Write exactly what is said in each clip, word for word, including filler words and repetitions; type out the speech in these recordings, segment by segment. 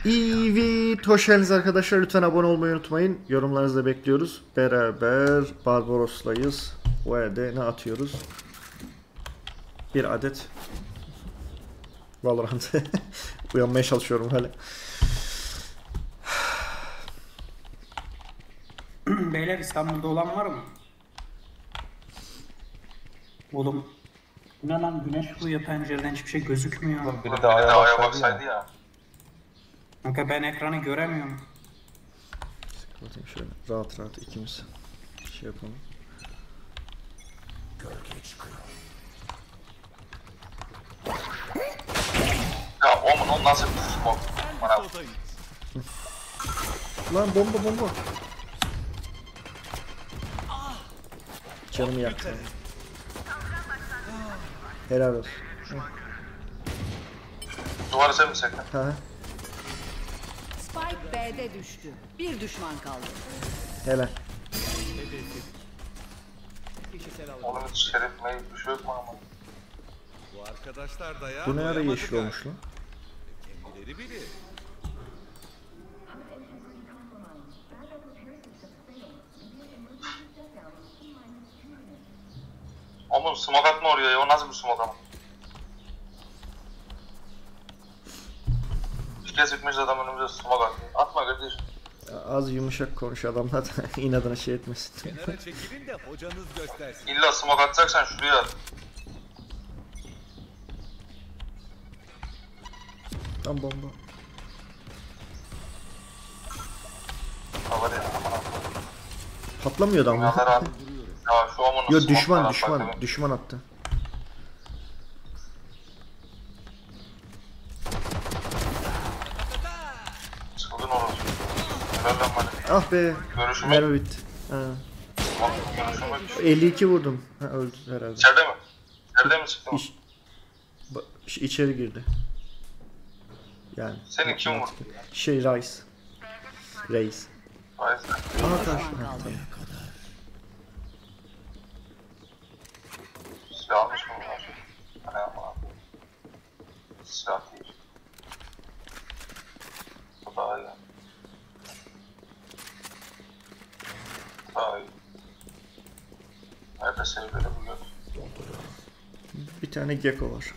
Evet, hoş geldiniz arkadaşlar. Lütfen abone olmayı unutmayın. Yorumlarınızı da bekliyoruz. Beraber Barbaros'layız. O evde ne atıyoruz? Bir adet Valorant. Uyanmaya çalışıyorum hala. Beyler, İstanbul'da olan var mı? Oğlum, bu ne lan, güneş vuruyor pencereden, hiçbir şey gözükmüyor. Oğlum biri de aya baksaydı ya. Kanka ben ekranı göremiyorum. Bakayım şöyle rahat rahat ikimiz şey yapalım. Ya oğlum o nasıl bir smoke? Bana Lan bomba bomba. Canımı yaktı. Helal olsun. duvarı sen mi sektin? Ha, Spike B'de düştü. Bir düşman kaldı. helal. Oğlum hiç şerif meyil bir şey yok mu ama? Bu arkadaşlar da ya. Bu ne ara doyamadı yeşil galiba. olmuş lan? Kendileri bilir. Oğlum smoke atma oraya ya, o nasıl bir smoke ama? Bir kez gitmiş adam önümüze smoke atıyor. Atma kardeşim. Az yumuşak konuş adamlar da inadına şey etmesin. Kenara çekilin de hocanız göstersin. İlla smoke atacaksan şuraya at. Tam bomba. Hava değil aman. Patlamıyordu ama. Dünyalar at. Ya şu amına Yo smoke'lar düşman at düşman bakayım. düşman attı. Çılgın orası. Helal lan bana. Ah be. Görüşüm Mermi bitti. Ha. Görüşüm yok. elli iki vurdum. Ha, öldü herhalde. İçeride mi? İçeride mi çıktı mı? İç, ba- ş- içeri girdi. Yani. Seni kim vurdu? Şey Rice. Reis. Hayır. Aha taş. Düşman Ha, kaldı. tamam. Silah almış mı bunlar? Hani ama. Silah değil. Bu daha iyi. Bu daha iyi. Nerede seni böyle buluyor? Bir tane gecko var.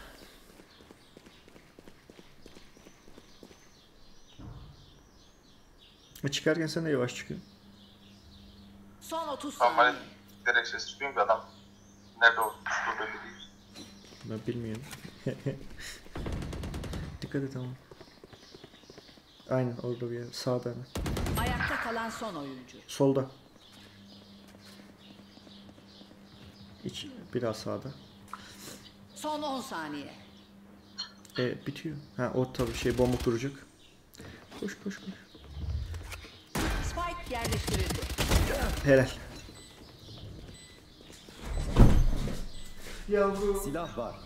E, Çıkarken sen de yavaş çıkıyorsun. Son otuz Ben böyle saniye. direkt ses çıkıyorum ki adam nerede olduğu belli değil. Ben bilmiyorum. Dikkat et ama. Aynen orada bir yer. Sağda hemen. Ayakta kalan son oyuncu. Solda. İç, biraz sağda. Son on saniye. E bitiyor. Ha o tabii şey bomba kuracak. Koş koş koş. Spike yerleştirildi. Helal. Silah var.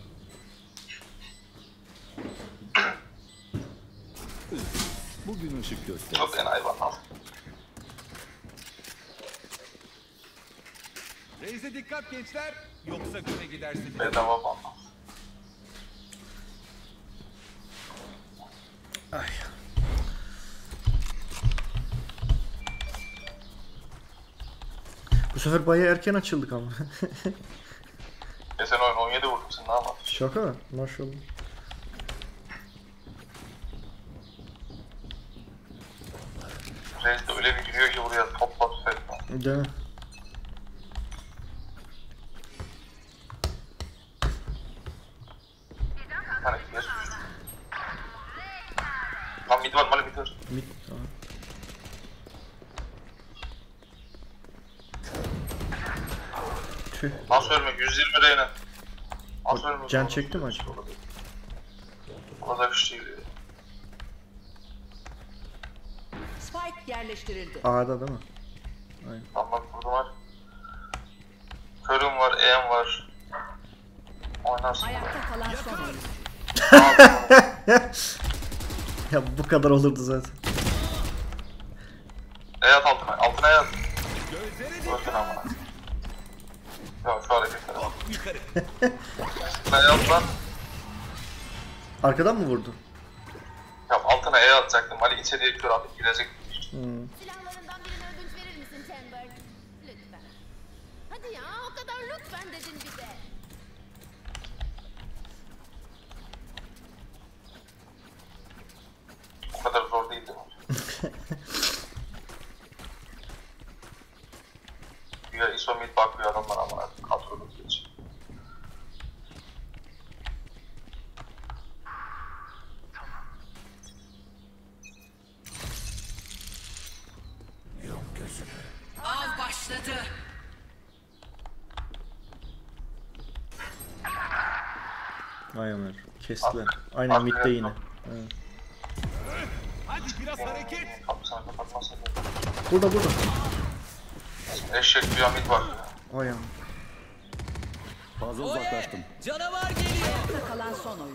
Bugün ışık göster. Çok en hayvan al. Reis'e dikkat gençler. Yoksa güne gidersiniz. Bedava banla. Ay. Bu sefer bayağı erken açıldık ama. Geçen oyun on yedi vurdum, sen ne yapalım? Şaka mı? Maşallah. Reis de öyle bir giriyor ki buraya topla tüfekle. Değil mi? Hani gir. Lan mid var, mali mid var. Mid. Tamam. Tüh. Nasıl ölmek? yüz yirmi reyne. Nasıl ölmek? Can çekti mi acaba? O kadar bir şey değil. Spike yerleştirildi. A'da değil mi? Aynen. Lan bak burada var. Körüm var, E'm var. Oynarsın. Ayakta kalan son oyuncu. Ya bu kadar olurdu zaten. E at altına, altına E at. Gözlere Öldün dikkat. amına. Ya şu hareketlere bak. Hop yukarı. Ne yap lan? Arkadan mı vurdu? Ya altına sana E atacaktım. Ali içeriye kör atıp girecek. Hmm. Silahlarından birine ödünç verir misin Chamber? Lütfen. Hadi ya, o kadar lütfen dedin bize. O kadar zor değildi. Ya ISO mid bakıyor adamlar ama kadrolu geçiyor. Av başladı. Ay Ömer. Kestiler. Aynen midde yine. Evet. Hadi biraz hareket. Kapısını kapatmazsa da. Burada burada. Eşek bir mid bakıyor. Ay Ömer. Fazla uzaklaştım. Ayakta kalan son oyuncu.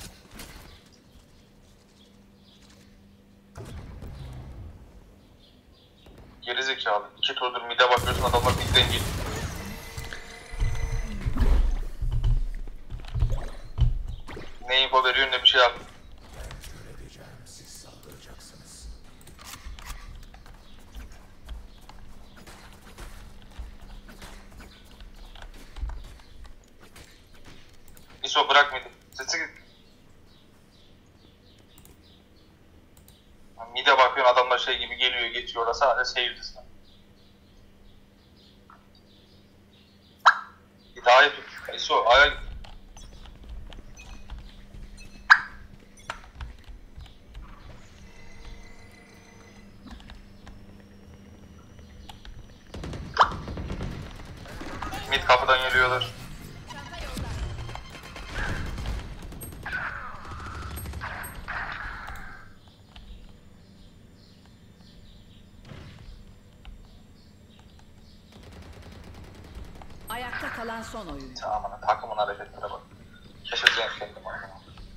Geri zekalı. İki turdur mid'e bakıyorsun adamlar midden geliyor. Ne info veriyor ne bir şey yap. ISO bırak midi. Sesi git. Mide bakıyorsun adamlar şey gibi geliyor geçiyor orası sadece seyircisin. İddiayı tut. ISO ayağa git. Mid kapıdan geliyorlar. Ayakta kalan son oyuncu. Aman takımın hareketlere bak. Keşeceğim kendim aman.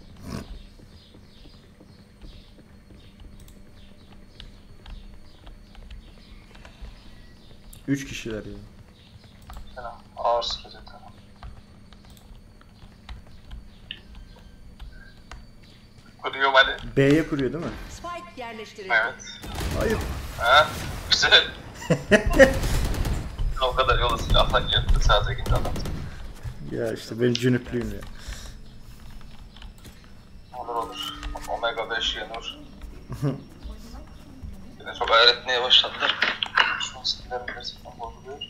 Üç kişiler ya. Selam. Ağır sıkıcı tamam. Kuruyorum Ali. B'ye kuruyor değil mi? Spike yerleştirildi. Evet. Hayır. Ha? Güzel. O kadar yolu silahla geldi. Sadece gitti adam. Ya işte benim cünüplüğüm ya. Olur olur. Omega beş yanıyor. Yine çok ayar etmeye başladılar. Şu an sinirlerim gerçekten bozuluyor.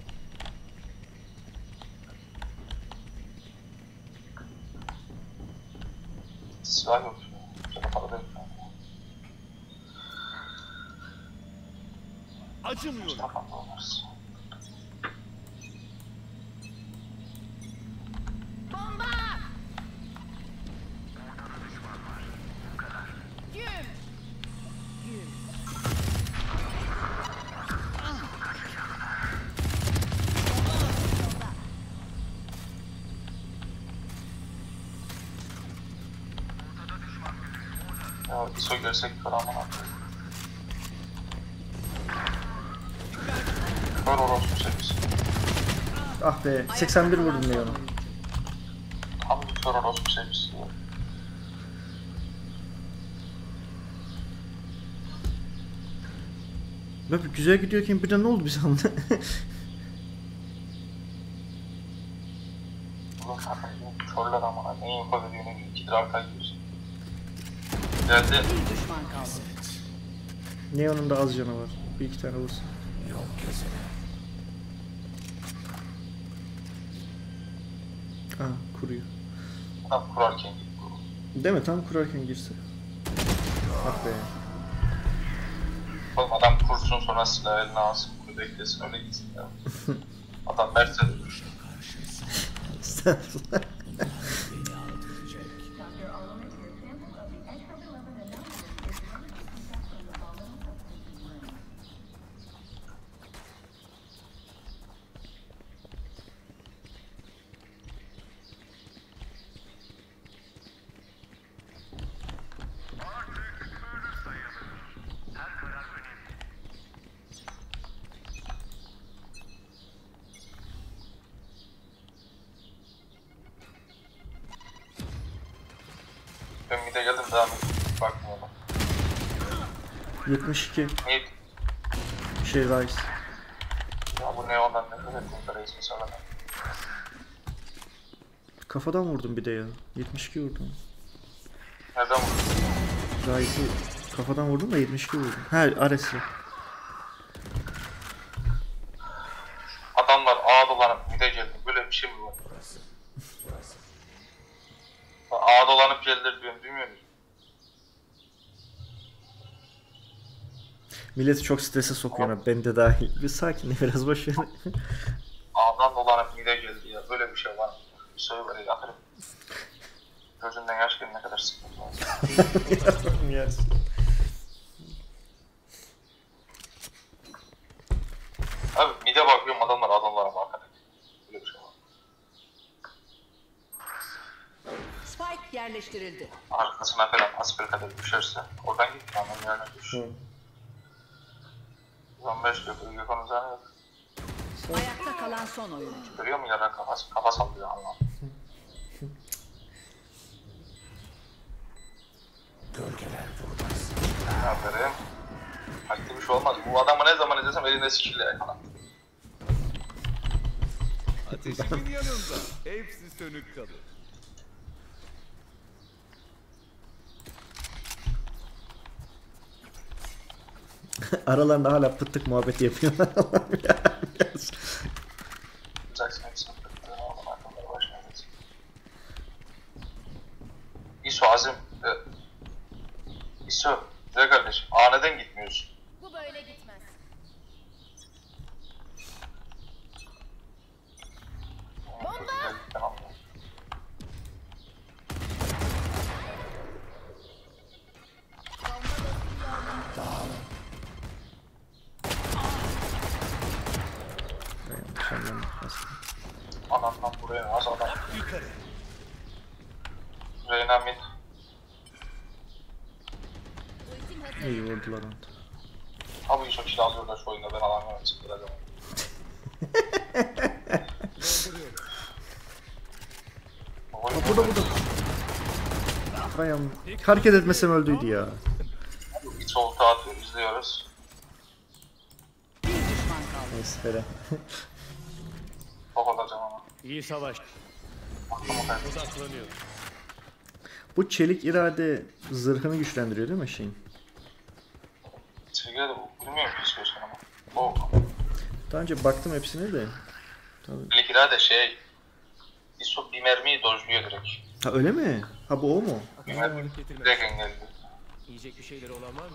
Silah yok. Şöyle para yok. Acımıyorum. Tamam olmaz. Bomba! Güm! Ya ISO görsek kör aman atıyor. Kör orospu sevgisi. Ah be. seksen bir vurdum ya onu. Tam bir kör orospu sevgisi ya. Böyle güzel gidiyorken birden ne oldu bir anda? Ulan kafayı körler amına. Ne info veriyor ne bileyim. İkidir arka gidiyorsun. Geldi. Bir düşman kaldı. Neon'un da az canı var. Bir iki tane vursun. Aa kuruyor. Tam kurarken gitti. Değil mi? Tam kurarken girse. Ah be. Oğlum adam kursun sonra silah eline alsın. Bunu beklesin öyle gitsin ya. Adam Mert'e dönmüş. Estağfurullah. Ben bir de geldim devam edeyim. Bakmıyorum. yetmiş iki. Neydi? Şey Rice. Ya bu ne ondan nefret ettim de resmi söyleme. Kafadan vurdum bir de ya. yetmiş iki vurdum. Nereden vurdun? Rice'ı kafadan vurdum da yetmiş iki vurdum. Ha Ares'i. Adamlar ağa dolanıp mide geldi. Böyle bir şey mi var? Ağa dolanıp geldiler diyorum, bilmiyor musun? Milleti çok strese sokuyor ama ben de dahil. Bir sakin biraz boş ver. Ağdan dolanıp mide geldi ya. Böyle bir şey var mı? Bir soru var ya. Aferin. Gözünden yaş geldi, ne kadar sıkıntı var. Abi mide bakıyorum, adamlar adamlara bakar. Böyle bir şey var. Spike yerleştirildi. Arkasına falan asper kadar düşerse oradan git, tamam yerine düş. on beş köprü yakın uzanı yok. Ayakta kalan son oyuncu. Görüyor mu yara kafası? Kafa sallıyor Allah. Gölgeler durmaz. Aferin. Haklı bir şey olmaz. Bu adamı ne zaman izlesem elinde sikille yakala. Ateşimin yanında hepsi sönük kalır. Aralarında hala pıttık muhabbeti yapıyorlar. Jackson hepsini kırdı. Ondan arkamda başına geçsin. İso Azim. E, İso. Güzel kardeşim. Aa neden gitmiyorsun? Bu böyle gitmez. Bomba! Tamam. Anamdan buraya az adam. Yukarı. Reyna mid. Ultim hazır. İyi vurdular onu. Abi İso kill alıyorlar şu oyunda, ben alamıyorum. Sıkılacağım. Aa, burada burada. Bayan hareket etmesem öldüydü ya. İç olta atıyor, izliyoruz. Bir düşman kaldı. Neyse hele. Top olacağım ama. İyi savaş. Aklıma kaybettim. Odaklanıyor. Bu çelik irade zırhını güçlendiriyor değil mi şeyin? Sevgili de bu, bilmiyorum ki istiyorsan ama. O, Daha önce baktım hepsine de. Tabii. Likira de şey, İso bir mermiyi dojluyor direkt. Ha öyle mi? Ha bu o mu? Bir mermi direkt engelliyor. Yiyecek bir şeyleri olan var mı?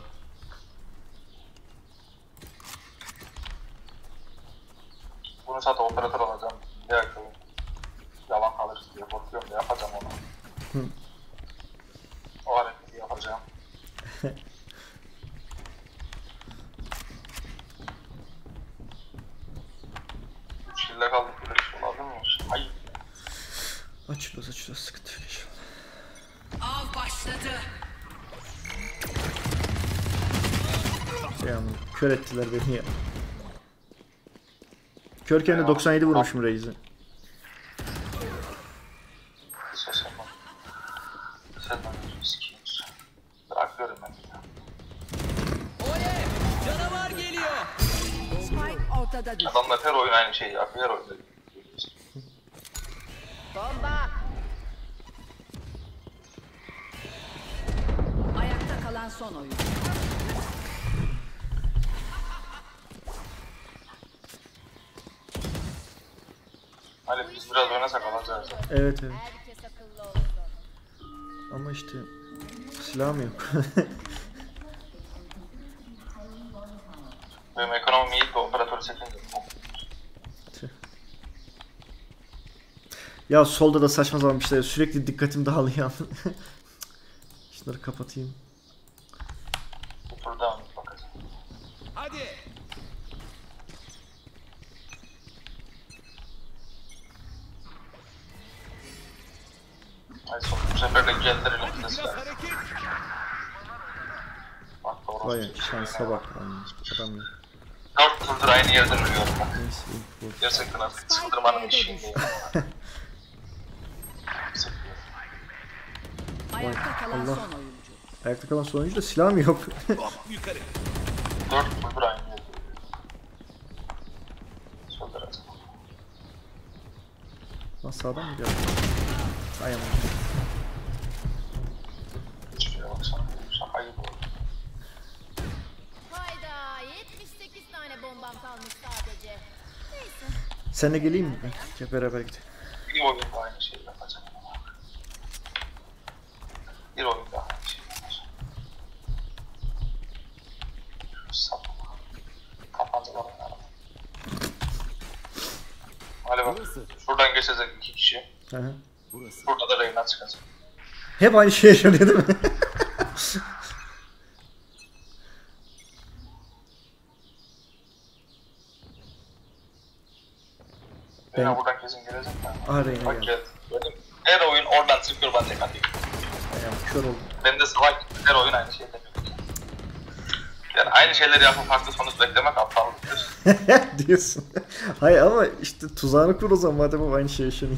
Bunu zaten operatör olacağım. Bir dakika. Yalan kalırız diye korkuyorum da yapacağım onu. Hı. O hareketi yapacağım. Üç yılda kaldık, böyle bir şey olabilir mi? Hayır. Açılıyoruz açılıyoruz sıkıntı yok inşallah. Av başladı. Yani kör ettiler beni ya. Körken de doksan yedi vurmuşum Reis'i. İso sen bak. Sen bak. Sikiyoruz. Bırakıyorum ben ya. Spike ortada düştü. Adamlar her oyun aynı şeyi yapıyor, her oyunda. Bomba! Ayakta kalan son oyuncu. Hani biz biraz oynasak alacağız. Evet evet. Herkes akıllı olsun. Ama işte silahım yok. Benim ekonomim iyi de operatörü seçince. Ya solda da saçma sapan bir şeyler sürekli dikkatim dağılıyor. Şunları kapatayım. Bu tur devam et bakacağım. Hadi. Hadi son bu sefer de geldiler elimizde Biraz silah. hareket. Bak doğru. Vay şansa bak. Adam yok. Dört turdur aynı yerden ölüyorum ben. Neyse ilk vur. Gerçekten artık Spike çıldırmanın B'de işiyim düştü. değil. Ayakta kalan Allah. son oyuncu. Ayakta kalan son oyuncu da silahım yok. Hop yukarı. Dört kuldur aynı yerde. Solda razı. Lan sağdan mı geldi? Ayağım. Şuraya baksana. Şaka gibi oldu. Hayda yetmiş sekiz tane bombam kalmış sadece. Neyse. Sen de geleyim mi? Gel beraber gidelim. Bir oyunda aynı şeyi yapacağım. Bir oyunda aynı şeyi yapacağım. Sapma. Kapandı var onların. Hadi bak. Şuradan geçecek iki kişi. Hı hı. Burada da Reyna çıkacak. Hep aynı şey yaşanıyor değil mi? Reyna Ben- buradan kesin gelecek mi? Aha Reyna Bak geldi. gel. Benim her oyun oradan çıkıyor ben tek atayım. Ayağım kör oldum. Ben de salak her oyun aynı şeyi demek. Yani aynı şeyleri yapıp farklı sonuç beklemek aptallıktır. Diyorsun. Hayır ama işte tuzağını kur o zaman madem hep aynı şey yaşanıyor.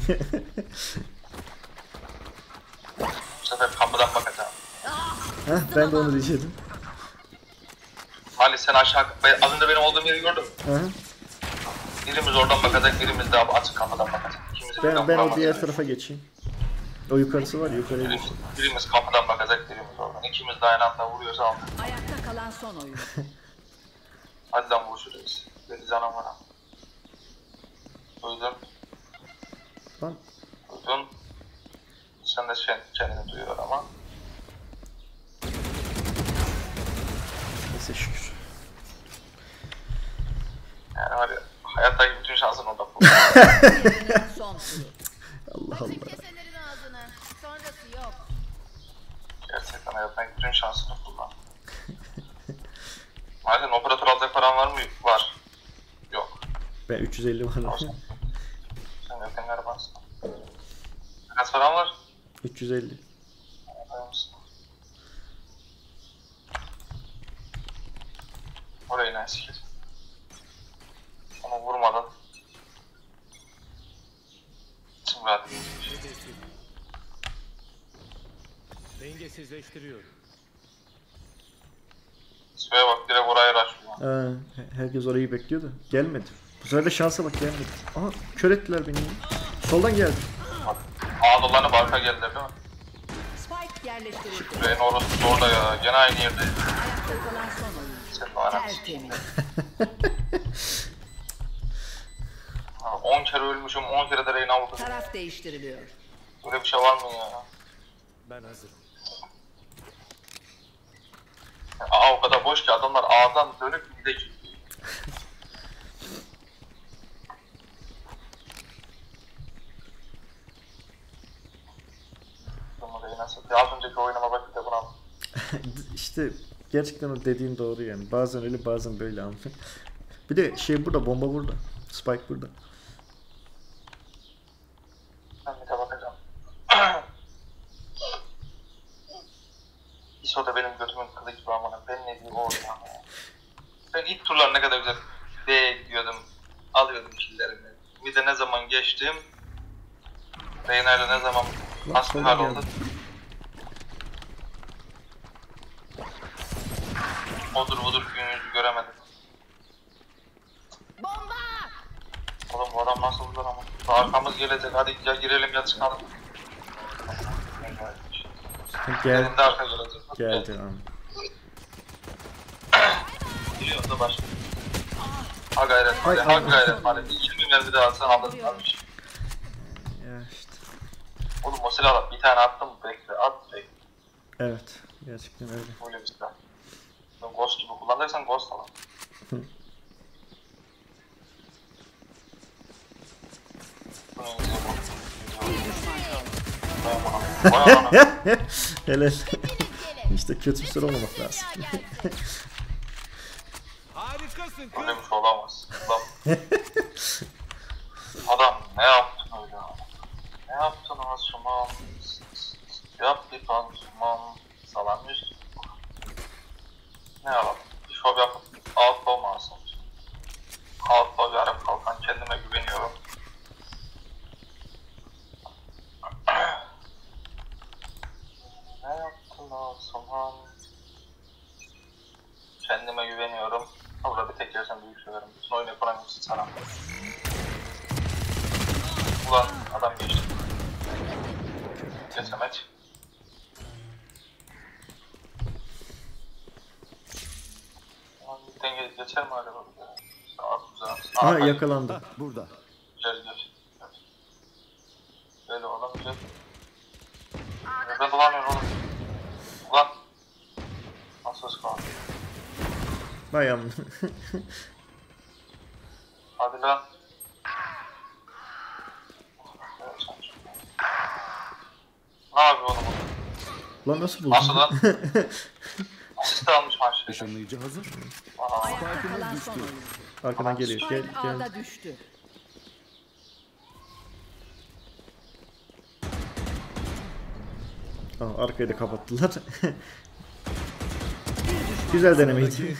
Bu sefer kapıdan bakacağım. Heh, ben de onu diyecektim. Mali sen aşağı, ben- az önce benim olduğum yeri gördün mü? Hı hı. Birimiz oradan bakacak, birimiz de açık kapıdan bakacak. İkimiz de Ben, birden ben o vuramayız. diğer tarafa geçeyim. O yukarısı var ya, yukarıya Birimiz, geçeyim. birimiz kapıdan bakacak, birimiz oradan. İkimiz de aynı anda vuruyorsa aldık. Ayakta kalan son oyuncu. Hadi lan vuruşuruz. Dedi canım var. Duydun, Lan duydun. Sen de sen, kendini duyuyor ama. neyse şükür. Yani var ya, hayattaki bütün şansın orada bu. Yerinin son turu. Allah Açın Allah. keselerin ağzını. Sonrası yok. Gerçekten hayattaki bütün şansını kullan. Madem operatör alacak paran var mı? Var. Yok. Ben üç yüz elli var. Sen yakın arabansın. Kaç paran var? üç yüz elli. Yapar mısın? Orayı ne sikir? Onu vurmadan. İçim rahat değil. Hedefi. Dengesizleştiriyor. İsmeye bak direkt orayı raşlıyor. Aa, herkes orayı bekliyordu. Gelmedi. Bu sefer de şansa bak gelmedi. Aha kör ettiler beni. Soldan geldi. Ağa dolanıp arka geldiler değil mi? Spike yerleştirildi. Beyin orası orada ya. Gene aynı yerde. Ayakta kalan son oyuncu. Sen de anasın. Tertemiz. on kere ölmüşüm, on kere de reyna vurdum. Taraf değiştiriliyor. Böyle bir şey var mı ya? Ben hazırım. Aa o kadar boş ki adamlar ağdan dönüp bir de gidiyor. Az önceki oyunuma bak bir de buna. İşte gerçekten o dediğin doğru yani. Bazen öyle bazen böyle ama. Bir de şey burada, bomba burada. Spike burada. Ben bir de bakacağım. İso da benim götümün kılı gibi amına. Ben ne diyeyim o oyuna. Ben ilk turlar ne kadar güzel B'ye gidiyordum. Alıyordum killerimi. Bir de ne zaman geçtim. Reyna'yla ne zaman asıl hal oldu. Odur budur gün yüzü göremedim. Bomba! Oğlum bu adam nasıl vurdu ama. Arkamız gelecek hadi ya girelim ya çıkalım. Gel, Elinde arka gelecek. geldi abi. Geliyor da başka. Ha gayret hadi, ha gayret hadi. İkinci mermi de alsan alırım almış. Ya işte. Oğlum o silahla bir tane attım bekle at bekle. Evet. Gerçekten öyle. Böyle bir silah. Ben Ghost gibi kullanırsan Ghost alalım. Bunu izle bu. Bir düşman kaldı. Ben bunu. Vay anam. Helal. Gelin. İşte kötü bir soru olmamak lazım. Ya gelsin. Harikasın Böyle kız. bir şey olamaz. Adam, adam ne yaptın öyle? Ne yaptın Asuman? Yap bir pansuman. Salam yüz. Ne yapalım? Bir şov yapıp alt olmasın. Alt ol yarım kalkan kendime güveniyorum. Ne yaptın Asuman? Kendime güveniyorum. Burada bir tek yersen büyük severim. Bütün oyun ekonomisi sana. Ulan adam geçti. Geçemeç. Denge geçer mi acaba? Sağ güzel. Aha yakalandı. Burada. Güzel geç. Böyle olan güzel. Ben dolanıyorum oğlum. Ulan. Nasıl kaldı? Bayağı. Hadi lan. Ne yapıyor oğlum? Lan nasıl buldun? Nasıl lan? Asist almış maçta. Işınlayıcı hazır. Ayakta kalan son oyuncu. Arkadan geliyor. Gel Spike gel. A'da düştü. Aa, arkayı da kapattılar. Güzel denemeydi.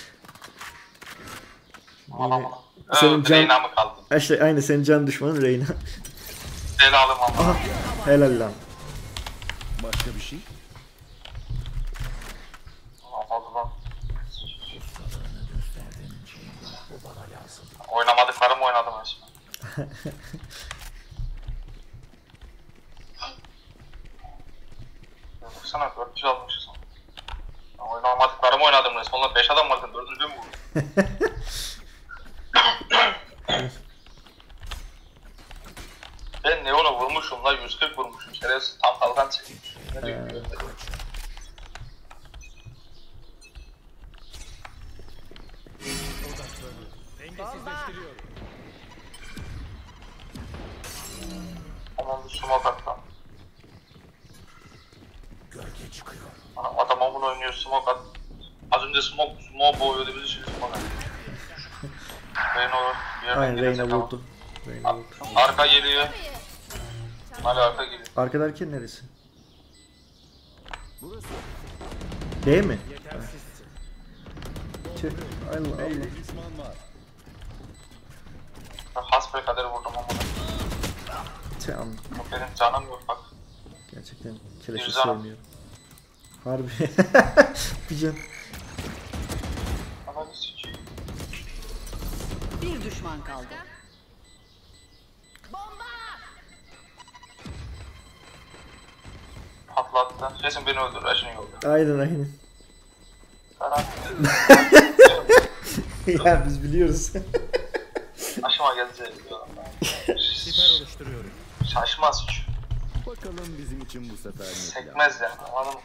Aman Senin Senin can- Reyna mı kaldı? işte aynı senin can düşmanın Reyna. Belalım ama. Aha helal lan. Başka bir şey? Oldu lan. Oynamadıklarım oynadım resmen. Baksana dört yüz almışız. Oynamadıklarım oynadım resmen. Onlar beş adam vardı. dördüncü mü vurdu? Ben Neon'a vurmuşum la yüz kırk vurmuşum. Şerefsiz tam kalkan çekmiş. Ne diyor? Dengesizleştiriyorum. Aman bir smoke at lan. Gölge çıkıyor. Anam adam amun oynuyor smoke at. Az önce smoke, smoke boğuyordu bizi şimdi smoke at. Reyna olur. Bir yerden Aynen Reyna gelecek ama. vurdu. Reyna vurdu. Arka geliyor. Hadi arka geliyor. Arka derken neresi? Burası. Değil mi? Yetersizsin. Tüh, Allah Allah. Düşman var. Hasbelkader vurdum ama. Tüh, am- Benim canım yok bak. Gerçekten keleşi Güzel. sevmiyorum. Harbi. Bir can. Ananı sikeyim. Bir düşman kaldı. Bomba! Patlattı. Kesin beni öldür. Eşini öldür. Aynen aynen. Karan. Ya biz biliyoruz. Aşıma gelecek diyorum. Siper oluşturuyorum. Şaşmaz hiç. Bakalım bizim için bu sefer ne plan? Sekmez yani. Anladın mı?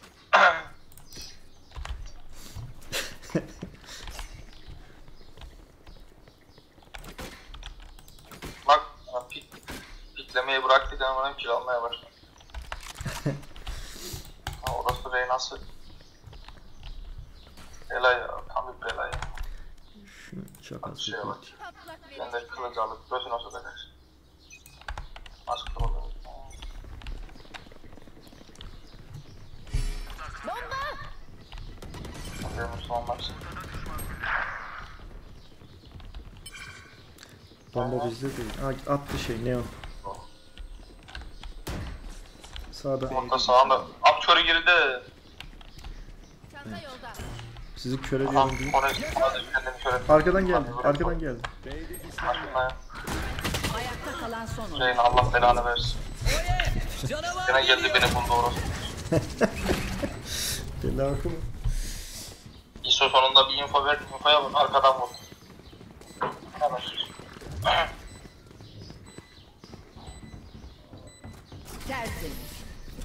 Bak pik, piklemeyi bıraktık ama benim kill almaya başladı. Ha, orası Reyna'sı. Bela ya, tam bir bela ya. Şunu çok az bir Şeye bak. koy. Patlak Ben de verecek. kılıcı alıp gözüne sokacaksın. Nasıl kılıcı? Bomba! Benim Müslümanlar için. Bomba bizde değil. Aa, attı şey Neon. Sağda. Orta sağında. Abi körü girdi. Çanta yolda. Sizi köre Adam diyorum değil. oraya hadi kendimi kör ettim. Arkadan geldi. Arkadan geldi. Aşkına Ayakta kalan son oyuncu. Reyna Allah belanı versin. Yine geldi beni buldu orası. Bela akımı. İso sonunda bir info verdi. Infoya bak arkadan vurdu. Hemen. Tertemiz.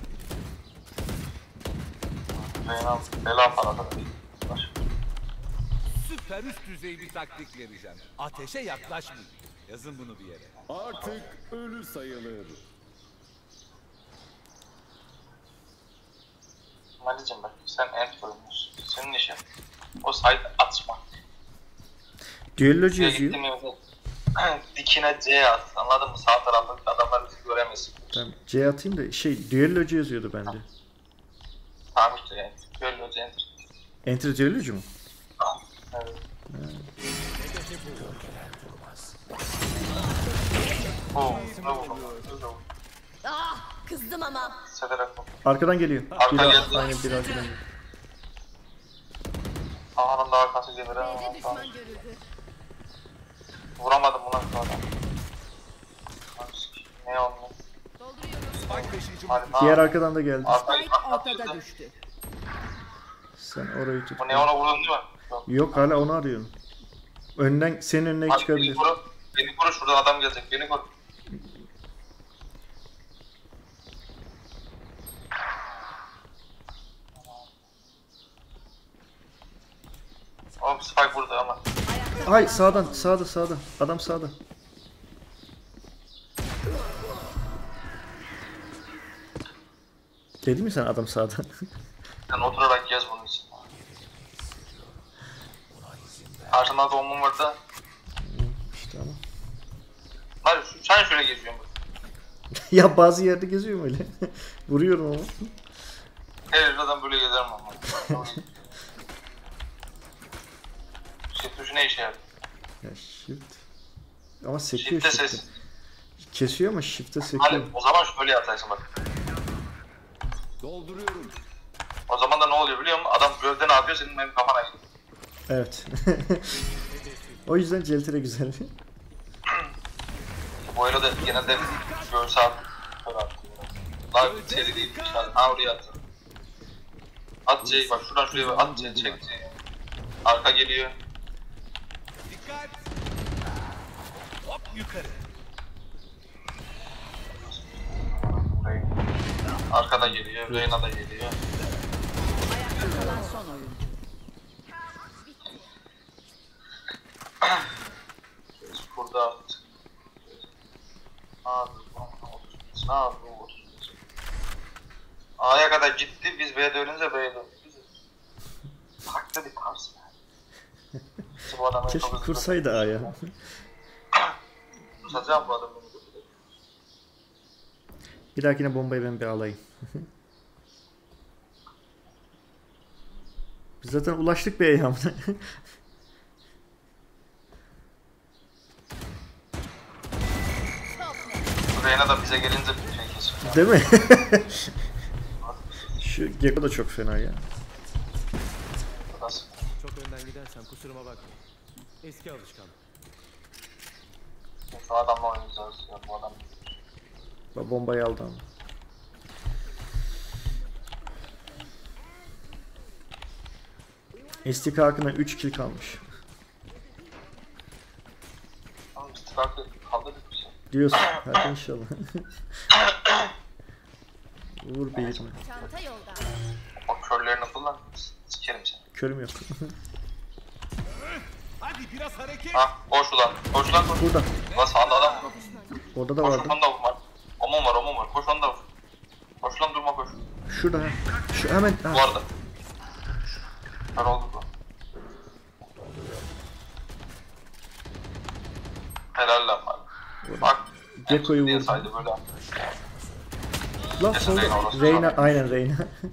Reyna bela paradı. Süper üst düzey bir taktik vereceğim. Ateşe yaklaşmayın. Yazın bunu bir yere. Artık ölü sayılır. Malicim bak sen ent koymuyorsun. Senin işin o site atma. Düellocu Şuraya yazıyor. gittim yolda. Dikine C at. Anladın mı? Sağ taraftaki adamlar bizi göremesin. Tamam. C atayım da şey düellocu yazıyordu bende. Tamam işte yani. Böyle önce enter. Enter düellocu mu? Evet. Oo, ne vurdum? Ne vurdum? Ah! Kızdım ama. Sederek vurdum. Arkadan geliyor. Arka Bir geldi. aynen bir arkadan geliyor. Kaan'ın da arkası gelir B'de ama. düşman görüldü. Vuramadım buna sonra. Ne oldu? Dolduruyorum. Spike taşıyıcımız Hadi düştü. Diğer Kaan. arkadan da geldi. Arkayı Spike ortada atlattı. düştü. Sen orayı tut. Bu Neon'a vurdun değil mi? Yok. Yok hala onu arıyorum. Önden senin önüne Hadi beni çıkabilir. koru. Beni koru, şuradan adam gelecek. Beni koru. Oğlum Spike burada ama. Ayakta Ay kalan sağdan son sağda sağda. Adam sağda. Dedi mi sen adam sağda? Sen oturarak gez bunun için. Karşında bombum vardı. İşte ama. Hayır, şu, sen şöyle geziyorsun. Ya bazı yerde geziyorum öyle. Vuruyorum ama. Her yerden böyle gezerim ama. Shift tuşu ne işe yarıyor? Ya shift. Ama sekiyor Shift'te shift'te. ses. Kesiyor ama shift'te Hadi sekiyor. o zaman şöyle yapacaksın bak. Dolduruyorum. O zaman da ne oluyor biliyor musun? Adam gövden atıyor, senin benim kafana gidiyor. Evet. O yüzden Celtre güzel. Bu elo da genelde görsel böyle atıyor. Daha seri değil. Yani, ha oraya at. At C'yi bak, şuradan şuraya bak, at C'yi, çek C'yi. Arka geliyor. Dikkat. Hop yukarı. Arkada geliyor, Reyna da geliyor. ayakta kalan son oyuncu. Burada at. Abi, ne yapıyor? A'ya kadar gitti, biz B'de ölünce B'ye döndük. Farklı bir tarz. Bu adamı Keşke çok hızlı kursaydı A'ya. Tutacağım bu adamı. Bir dahakine bombayı ben bir alayım. Biz zaten ulaştık bir eyhamına. Reyna da bize gelince bir şey kesiyor. Değil mi? Şu Gekko da çok fena ya. Nasıl? Çok önden gidersem kusuruma bakma. Eski alışkanlık. Şu adamla oynayacağız ya, bu adam. Bak bombayı aldı ama. S T K hakkında üç kill kalmış. Tamam, biz tıkartı kaldırdık bir şey. Diyorsun. Hadi inşallah. Vur bir yirmi. Çanta yolda. O körlerini kullan, sikerim seni. Körüm yok. Hadi biraz hareket. Ha, koş ulan, koş ulan koş. Burada. Lan sağında adam var. Orada da Koş, vardı. onda var. Omum var, omum var. Koş onda vur. Koş lan, durma koş. Şurada ha. Şu hemen. Bu Ha. arada. Kör oldu bu. Helal lan bak. Bak. Gekko'yu diye vurdu. saydı böyle. Lan Kesin solda. Reyna orası. Reyna. Aynen Reyna.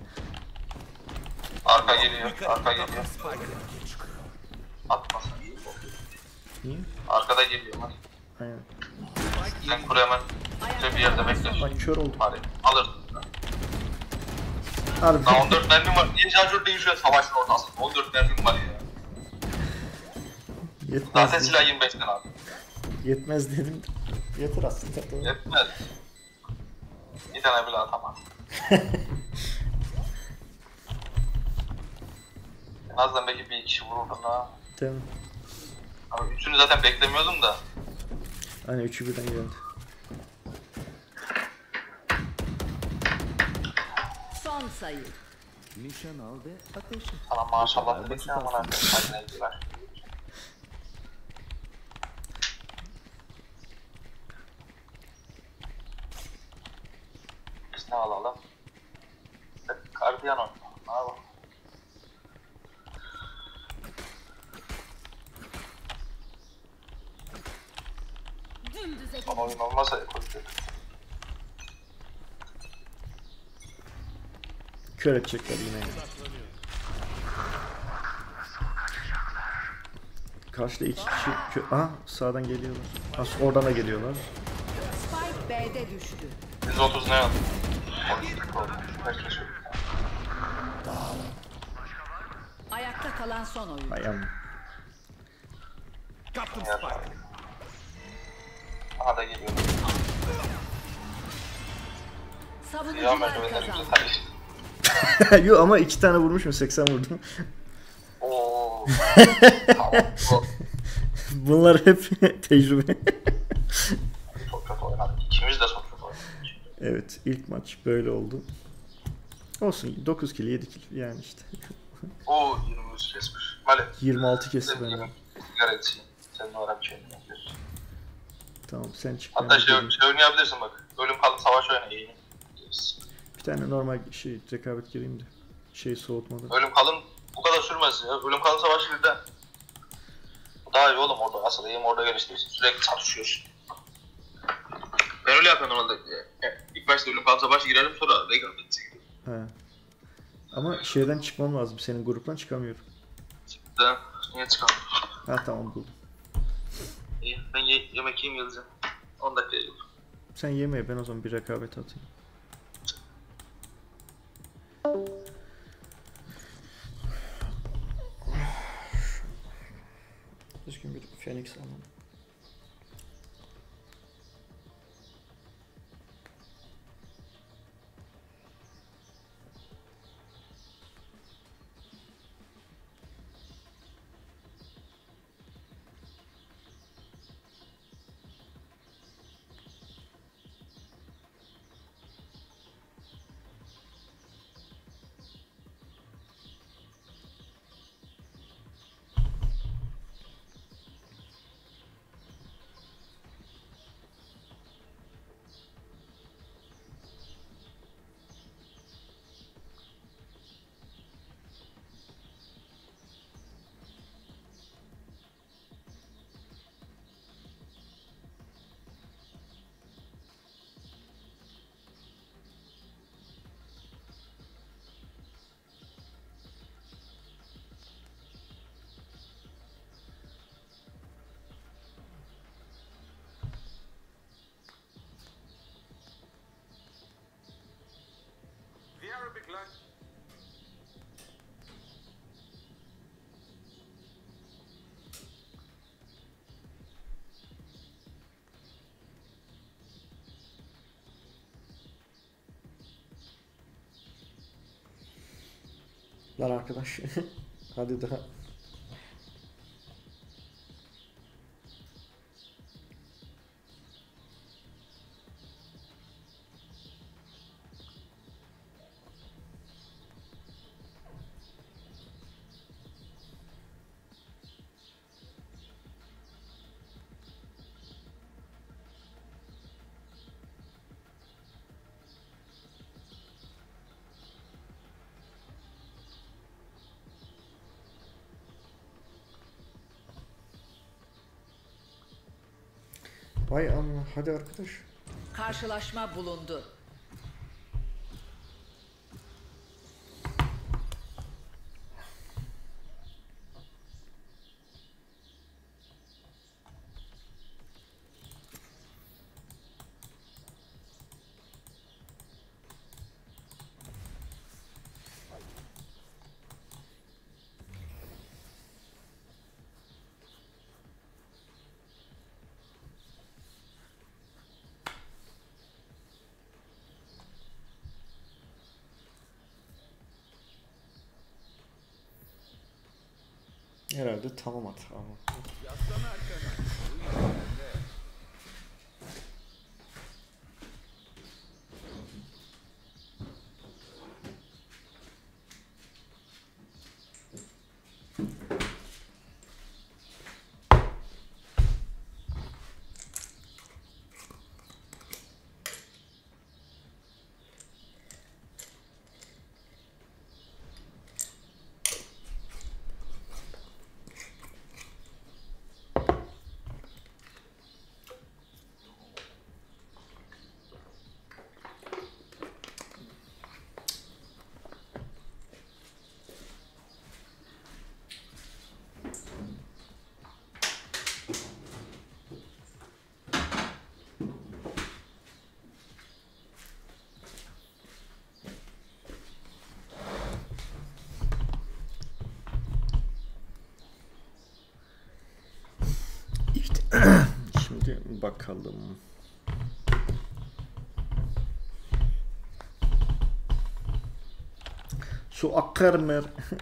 Arka geliyor, arka geliyor. Atmasın. Niye? Arkada geliyor lan. Aynen. Sen kur hemen. Şöyle bir yerde bekle. Bak kör oldu. Hadi alır. Harbi. Daha on dört mermim var. Niye şarjör değişiyor savaşın ortasında? on dört mermim var ya. Yetmez. Zaten dedim. silah yirmi beşten abi. Yetmez dedim. Yeter aslında. Doğru. Yetmez. Bir tane bile atamam. En azından belki bir kişi vururdum ha. Tamam. Ama üçünü zaten beklemiyordum da. Aynen üçü birden geldi. Son sayı. Nişan al ve ateş et. Sana maşallah dedik ya, aman arkadaşlar neydiler. Biz ne alalım? Gardiyan oynayalım. Ne yapalım? Dümdüz Son oyun olmasa koyacak. Kör edecekler yine. Karşıda iki kişi kö... Aha sağdan geliyorlar. Ha, oradan da geliyorlar. Spike B'de düştü. yüz otuz ne yaptı? Herkes yok. Ayakta kalan kalan son oyun. Hay amma. Kaptım Ya. Spike. Aha da geliyor. Ya Savunucular merdivenleri kazandı. güzel. Yo ama iki tane vurmuşum, seksen vurdum. Ooo. Tamam. Bu Bunlar hep tecrübe. çok kötü oynadık. İkimiz de çok kötü oynadık. Evet, ilk maç böyle oldu. Olsun, dokuz kill, yedi kill yani işte. Oo yirmi üç kesmiş. Mali. yirmi altı kesti Sen benden. yemek. Sigara içeyim. Senin olarak bir şey yapıyorsun. Tamam, sen çık. ben Hatta de şey, geleyim. şey oynayabilirsin bak. Ölüm kaldı savaş oyna iyi. Bir tane normal şey rekabet gireyim de. Şey soğutmadan. Ölüm kalın bu kadar sürmez ya. Ölüm kalın savaş birde. Bu daha iyi oğlum orada. Asıl iyiyim orada geliştirirsin. Sürekli çatışıyorsun. Ben öyle yapıyorum normalde. E, İlk başta ölüm kalın savaşı girelim sonra rekabet çekelim. He. Ama şeyden çıkmam lazım. Senin gruptan çıkamıyorum. Çıktı. Niye çıkalım? Ha tamam, buldum. İyi. Ben ye yemek yiyeyim geleceğim. on dakika yiyorum. Sen yemeye, ben o zaman bir rekabet atayım. Düzgün bir Phoenix alalım. The Arabic language. Lan arkadaş. Hadi daha. Vay amma, hadi arkadaş. Karşılaşma bulundu. Herhalde tamam at ama. Yaslan arkana. Bu ileride. Hadi bakalım. Su akar mı?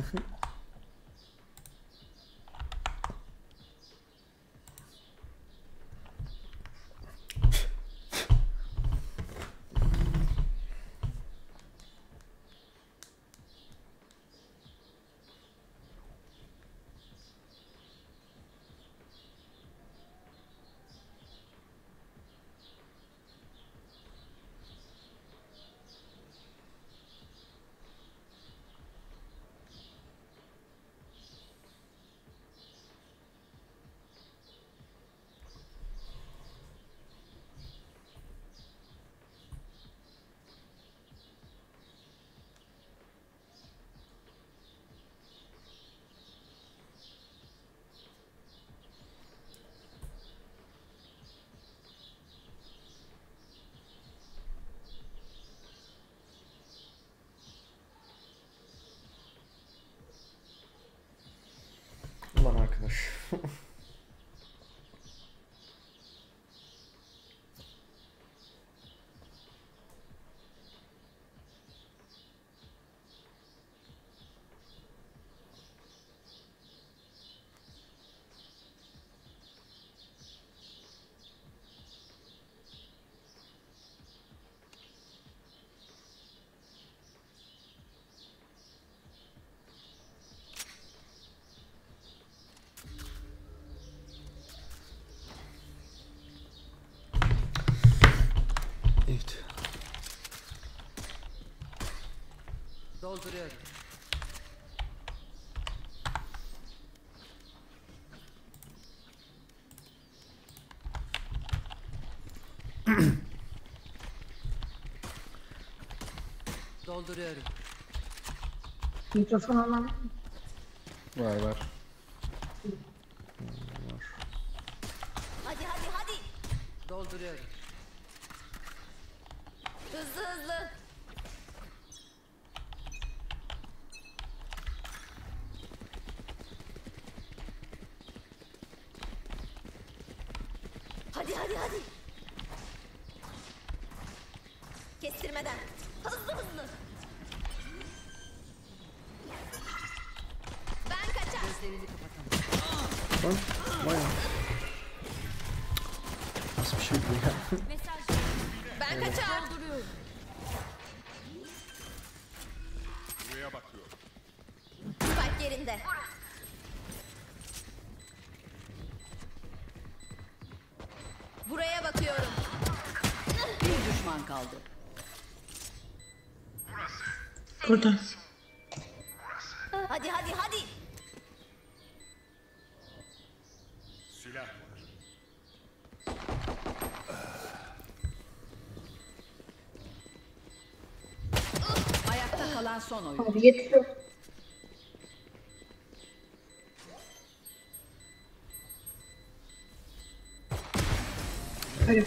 Ulan arkadaş. Evet. Dolduruyorum. Dolduruyorum. Mikrofon olan Var var. Hadi hadi hadi. Dolduruyorum. Hızlı hızlı. Hadi hadi hadi. Kestirmeden. Hızlı hızlı. Ben kaçar. Gözlerini kapatamam. Lan vay. Nasıl bir şey bu ya? Mesaj. Ben kaçar. Dolduruyorum. Buraya bakıyorum. Spike yerinde. Buraya bakıyorum. Bir düşman kaldı. burada. Hadi hadi hadi. Silah var. Ayakta kalan son oyun. Abi yetiyor. Öyle.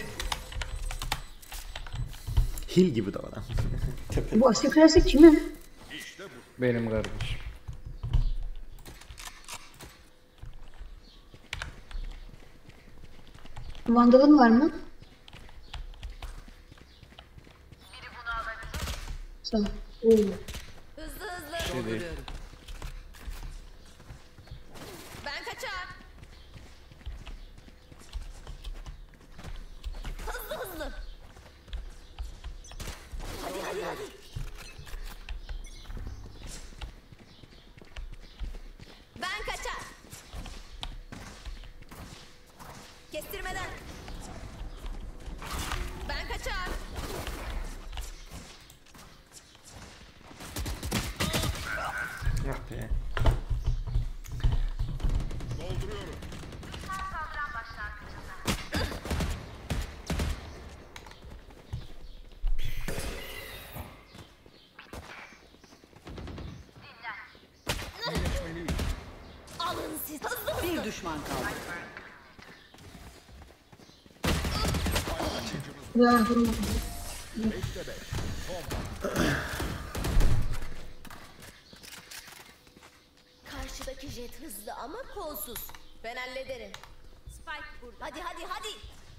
Hil gibi davran. Bu Asya Klasik kimin? Benim kardeşim. Vandal'ın var mı? Sağ ol. Oo. Hızlı hızlı. Dolduruyorum. Ben kaçar. Hızlı hızlı. Hadi hadi hadi. Ben kaçar. Kestirmeden. Ben kaçar. Ah be. Dolduruyorum. Alın siz. Hızlı hızlı. Bir düşman kaldı. Ya, vurma. Karşıdaki jet hızlı ama kolsuz. Ben hallederim. Spike burada. Hadi hadi hadi.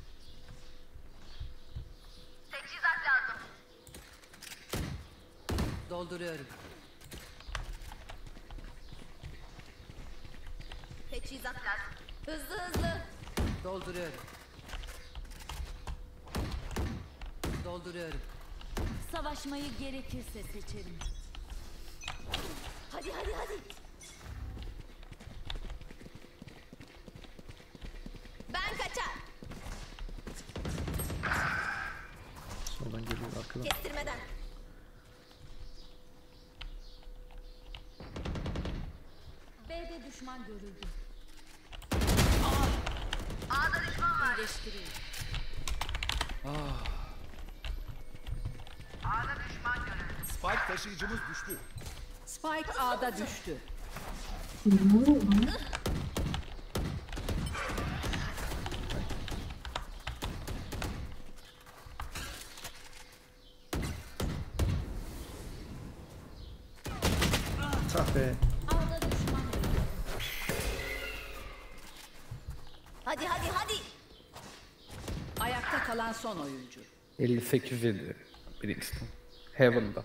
Dolduruyorum. Teçhizat lazım. Hızlı hızlı. Dolduruyorum. Dolduruyorum. Savaşmayı gerekirse seçerim. Hadi hadi hadi. Ben kaçar. Soldan geliyor arkadan. Kestirmeden. B'de düşman görüldü. A'da düşman var. İyileştireyim. Spike taşıyıcımız düştü. Spike A'da düştü. Ne oluyor lan? Tah be. A'da düşman görüldü. Hadi hadi hadi. Ayakta kalan son oyuncu. elli sekiz yedi. Brimstone. Heaven'da.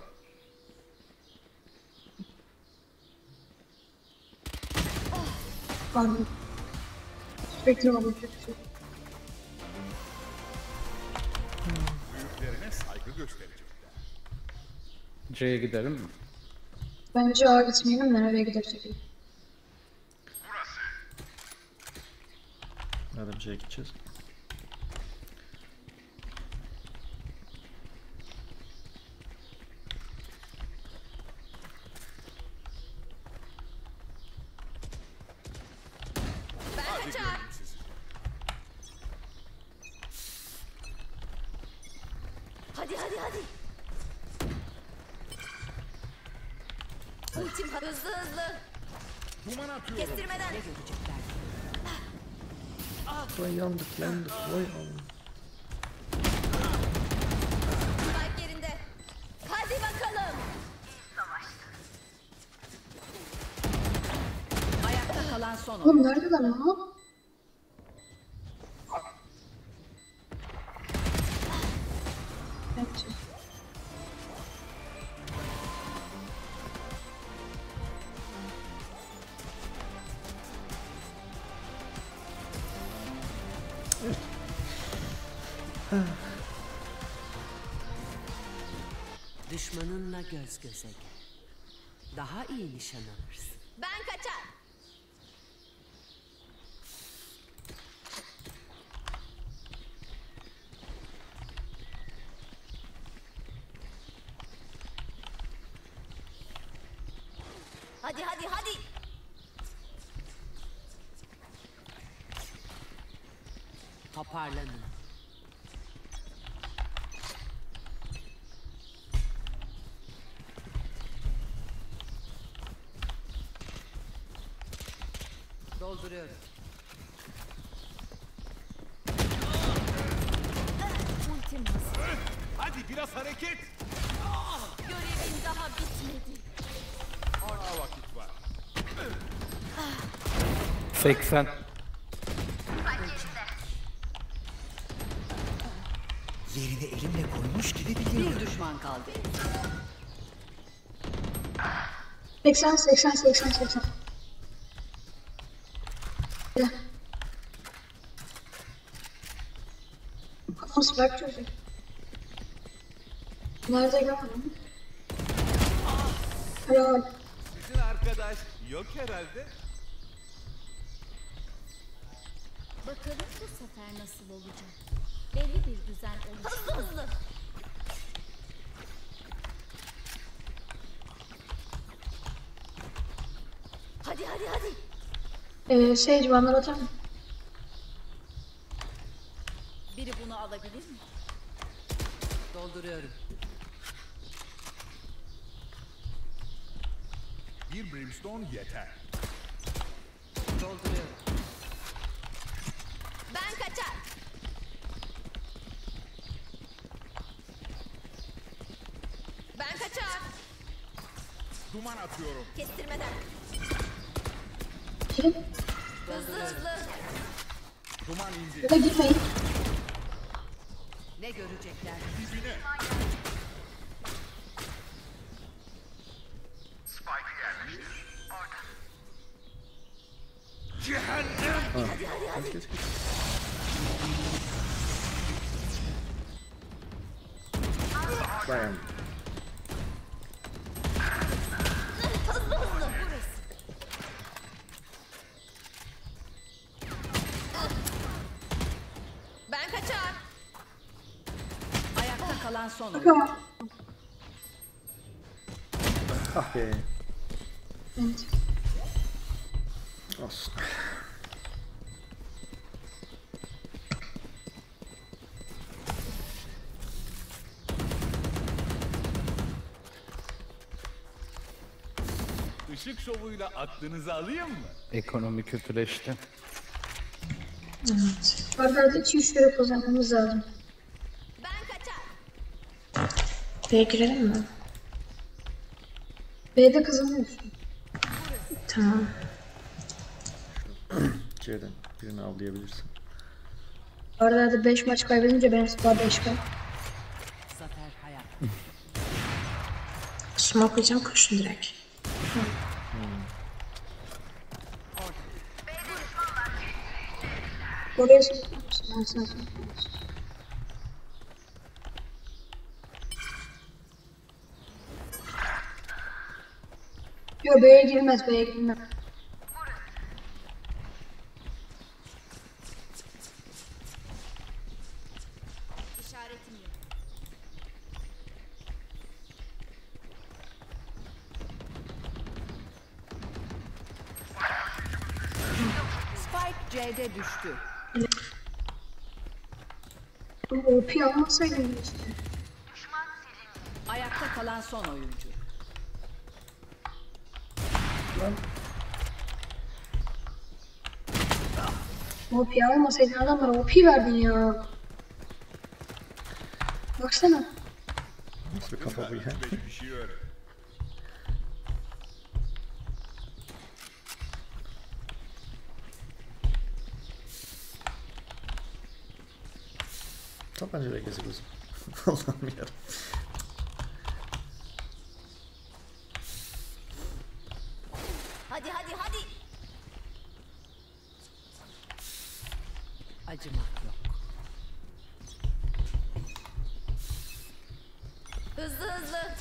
Pardon. Spectre var çok şey. Büyüklerine saygı gösterecekler. C'ye gidelim mi? Bence A gitmeyelim de nereye gidersek. Madem C'ye gideceğiz. Ben Hadi kaçar. görelim sizi. Hadi hadi hadi. Ultim hızlı hızlı. Duman atıyorum. Kestirmeden. Vay yandık yandık. Vay Allah. Spike yerinde. Hadi bakalım. Ayakta kalan son oyuncu. Oğlum neredeler lan? Evet. Düşmanınla göz göze gel. Daha iyi nişan alırsın. Ben kaçar. Hadi hadi hadi. Toparlanın. Dolduruyorum. Ultim hazır. Hadi biraz hareket. Görevim daha bitmedi. Daha vakit var. seksen. Yerini elimle koymuş gibi biliyorum. Bir düşman kaldı. seksen seksen seksen seksen. Gel. Kafam Spectre. Nerede görmedim? Helal. Sizin arkadaş yok herhalde. Bakalım bu sefer nasıl olacak. Belli bir düzen oluştu. Hızlı hızlı. Hadi hadi hadi. Ee, Sage bana atar mı? Biri bunu alabilir mi? Dolduruyorum. Bir brimstone yeter. Dolduruyorum. Ben kaçar. Ben kaçar. Duman atıyorum. Kestirmeden. Girin. Hızlı hızlı. Duman indi. Ya da gitmeyin. Ne görecekler? Geç, geç, geç. Dayan. Hızlı hızlı. Ben kaçar. Ayakta kalan son oyun. Tamam. Ah be. Evet. Olsun. Işık şovuyla aklınızı alayım mı? Ekonomi kötüleşti. Evet. Arada iki üç kere kazanmamız lazım. Ben kaçar. B'ye girelim mi? B'de kazanıyorsun. Tamam. C'den birini avlayabilirsin. Arada beş maç kaybedince benim skor beş kay. Zafer hayat. Smokelayacağım, koşun direkt. Oraya sokar mısın? Ben sana sokar mısın? Yo, B'ye girmez, B'ye girmez. İşaretim yok. Spike C'de düştü. O P almasaydım işte. Ayakta kalan son oyuncu. O P almasaydın adamlara O P verdin ya. Baksana. Nasıl bir kafa bu ya? Bir şey öğren. Tabancayla gezip kızım. Allah'ım yarabbim. Hadi hadi hadi. Acımak yok. Hızlı hızlı.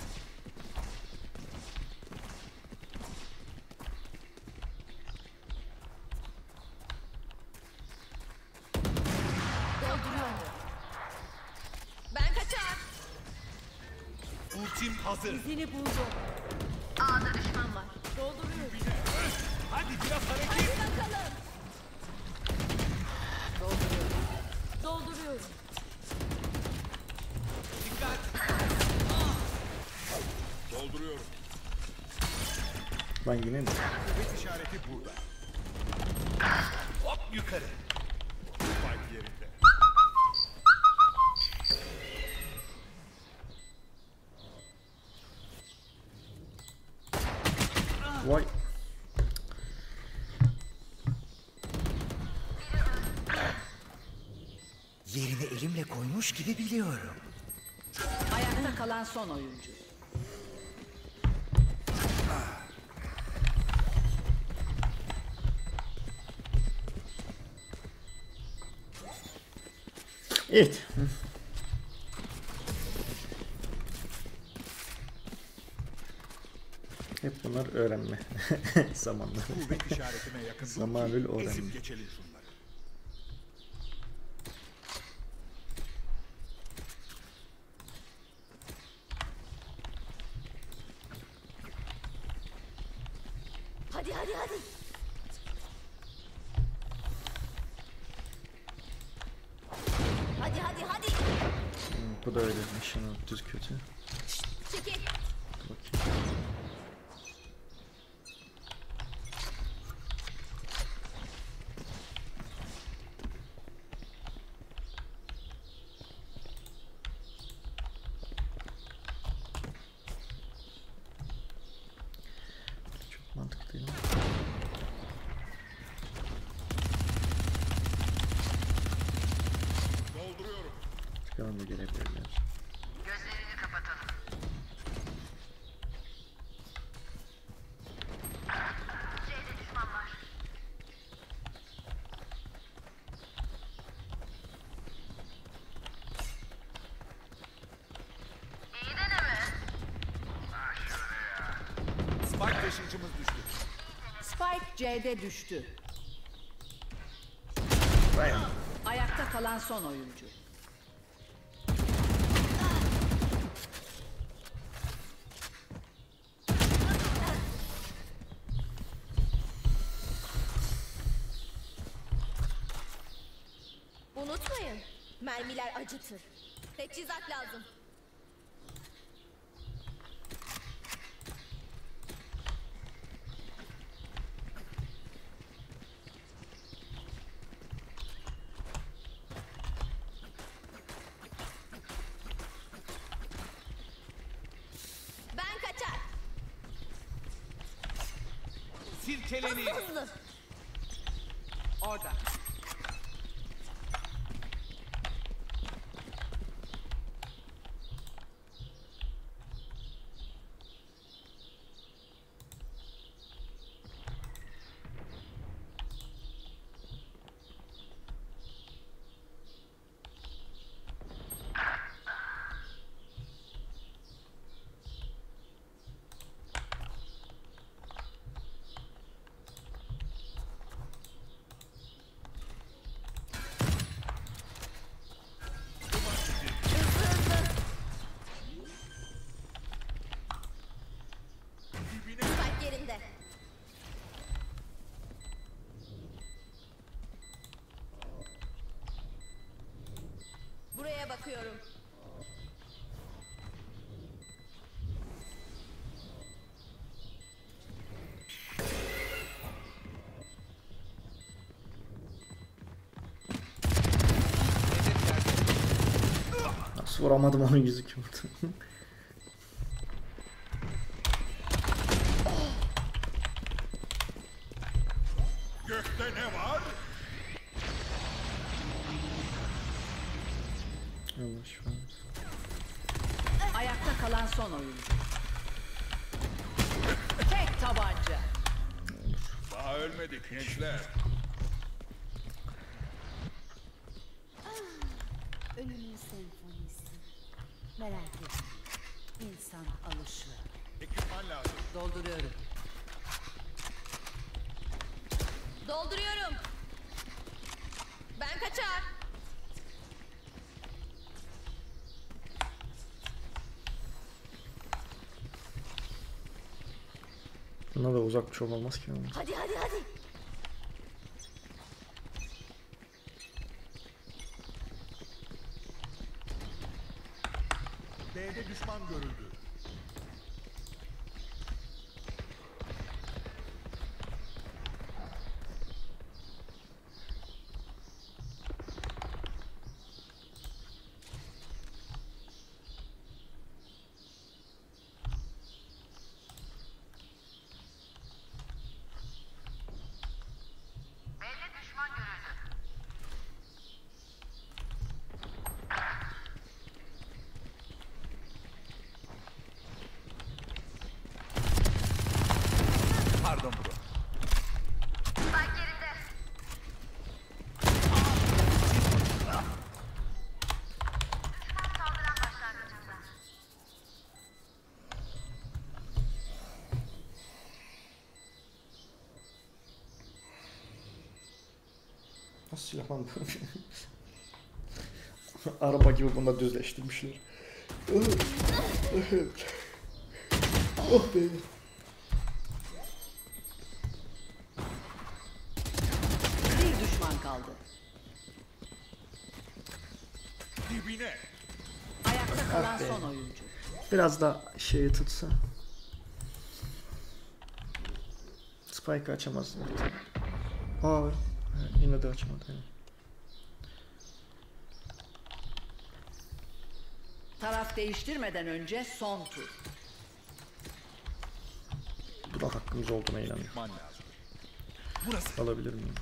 Dolduruyorum. Ben kaçar. Ultim hazır. İzini buldum. A'da düşman var. Dolduruyorum. Hadi biraz hareket. Hadi bakalım. Dolduruyorum. Dolduruyorum. Dikkat. Dolduruyorum. Lan yine mi? Kuvvet işareti burada. Hop yukarı. Spike yerinde. Vay. Yerini elimle koymuş gibi biliyorum. Ayakta kalan son oyuncu. Evet. Hep bunlar öğrenme zamanları. Kuvvet işaretime yakın. Zamanül öğrenme. Ezip geçelim şunları. Hadi hadi hadi. Hadi hadi hadi. Hmm, bu da öyle. Nişanı düz kötü. Çekil. Dur bakayım. Çok mantıklı değil mi? Dolduruyorum. falan da gelebilirler. Gözlerini kapatalım. C'de düşman var. İyi deneme. Spike taşıyıcımız düştü. Spike C'de düştü. Ayakta kalan son oyuncu. Unutmayın. Mermiler acıtır. Teçhizat lazım. Ben kaçar. Silkelenin. Hızlı hızlı. Orada. Spike yerinde. Buraya bakıyorum. Nasıl vuramadım onun yüzü ki burada. Gökte ne var? Allah şifa versin. Ayakta kalan son oyuncu. Tek tabanca. Daha ölmedik gençler. Ölümün senfonisi. Merak etme. İnsan alışır. Ekipman lazım. Dolduruyorum. Dolduruyorum. Ben kaçar. Buna da uzak bir çok olmaz ki. Hadi hadi hadi. B'de düşman görüldü. B'de düşman görüldü. Pardon bro. Spike yerinde. Düşman saldıran başlangıcında. Nasıl silah lan bu? Araba gibi bunda düzleştirmişler. Oh be. Bir düşman kaldı. Dibine. Ayakta kalan Ah be. son oyuncu. Biraz da şeyi tutsa. Spike açamaz. Aa, yine de açamadı. Yani. Taraf değiştirmeden önce son tur. Bu da hakkımız olduğuna inanıyorum. Ekipman lazım. Burası. Alabilir miyim?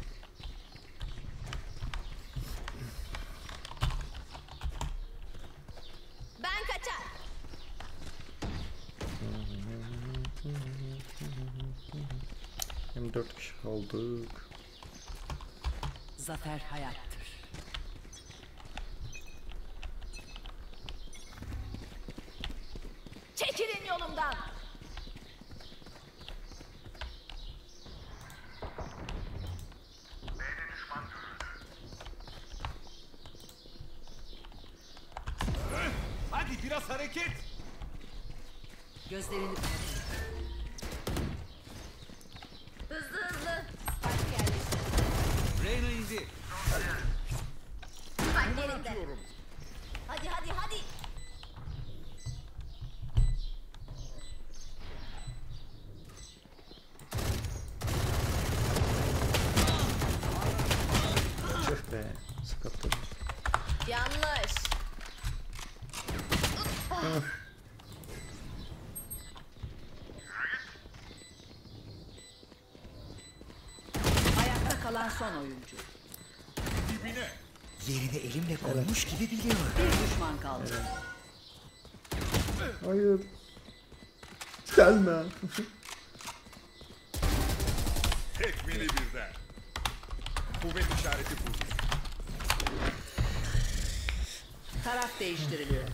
Olduk. Zafer hayattır. Çekilin yolumdan. Hadi biraz hareket. Gözlerini kapatın. Hızlı hızlı. Spike yerleştir. Reyna indi. Spike yerinde. Hadi hadi hadi. Tüh be. Sakatladım. Yanlış. Ayakta kalan son oyuncu. Dibine. Yerini elimle koymuş gibi biliyorum. Bir düşman kaldı. Hayır. Gelme. Tekmeli birden. Kuvvet işareti bu. Taraf değiştiriliyor.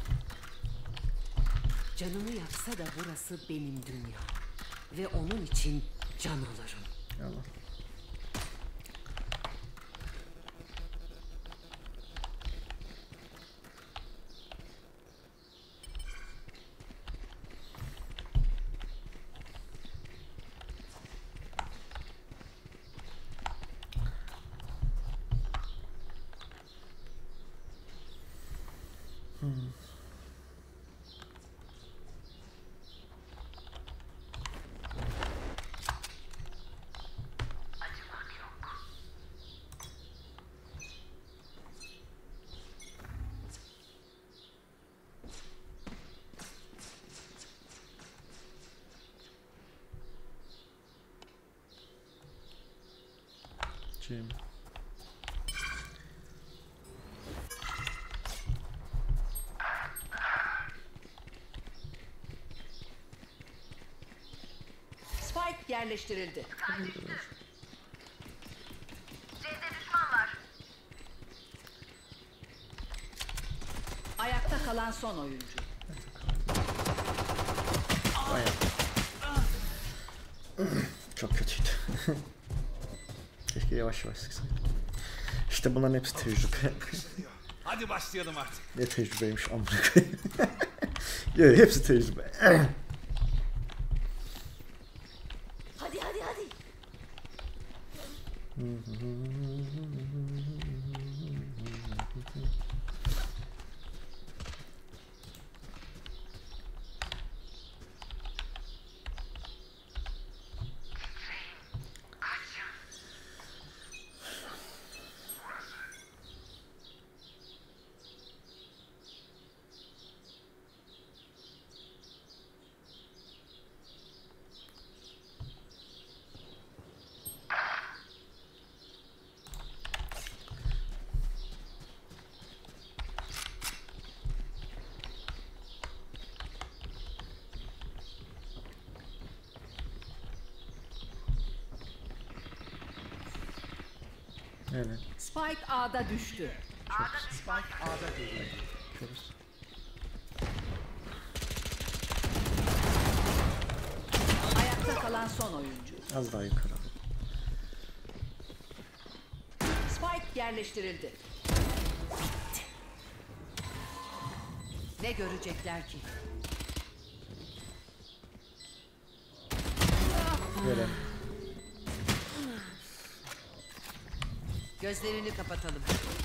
Canımı yaksa da burası benim dünya. Ve onun için can alırım. Yalan. Hmm. Jim. Spike yerleştirildi. C'de düşman var. Ayakta kalan son oyuncu. Bayağı. Çok kötüydü. Keşke yavaş yavaş sıksaydım. İşte bunların hepsi tecrübe. Hadi başlayalım artık. Ne tecrübeymiş amına koyayım. Ya hepsi tecrübe. Hadi hadi hadi. Evet. Spike A'da düştü. Spike A'da görüldü. Bakıyoruz. Ayakta kalan son oyuncu. Az daha yukarı. Spike yerleştirildi. Bitti. Ne görecekler ki? Böyle. Gözlerini kapatalım.